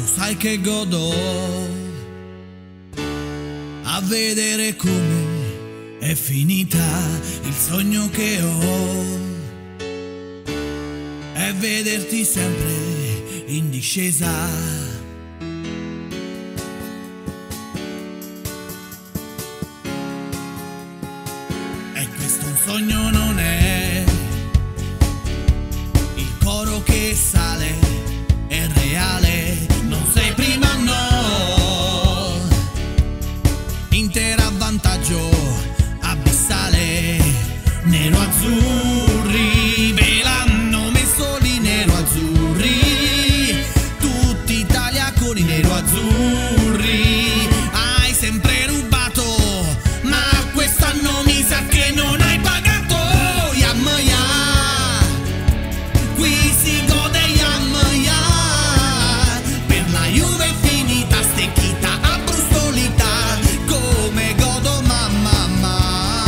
sai che godo a vedere come è finita il sogno che ho, è vederti sempre in discesa. E questo un sogno non è, il coro che sale è reale, non sei prima no, Inter a vantaggio abissale, nero-azzurri, ve l'hanno messo lì nero-azzurri, tutta Italia con i nero-azzurri, hai sempre rubato, ma quest'anno mi sa che non hai pagato, yam ya, qui si gode yam ya, per la Juve è finita, stecchita, abbrustolita, come godo mamma ma,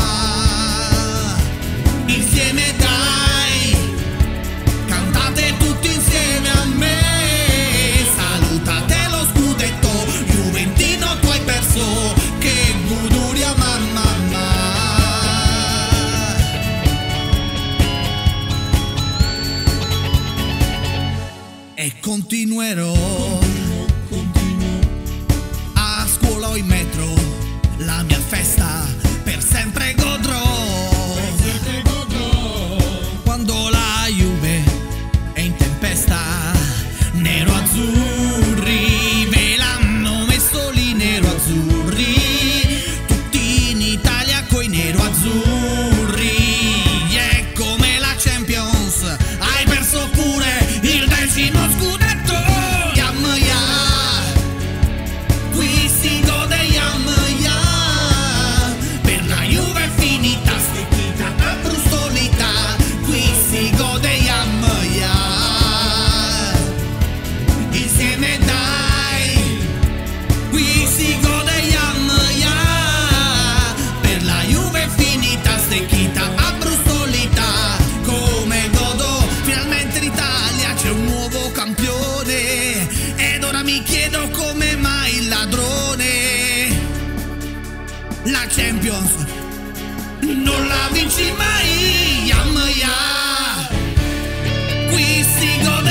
insieme dai, cantate tutti insieme a me, salutate lo scudetto, Juventino tu hai perso, che goduria mamma ma. E continuerò, a scuola o in metro, la mia festa per sempre godrò, quando la Juve è in tempesta, nero-azzurri, ve l'hanno messo lì nero-azzurri, tutti in Italia coi nero-azzurri, è come la Champions, hai perso pure il 10° scudetto, yam ya, qui si gode yam ya, per la Juve è finita, stecchita, abbrustolita, qui si gode yam ya, insieme dai, qui si gode yam ya, per la Juve è finita, stecchita, abbrustolita, come godo, finalmente in Italia c'è un nuovo campione, ed ora mi chiedo come mai il ladrone la Champions non la vinci mai, yam ya, qui si gode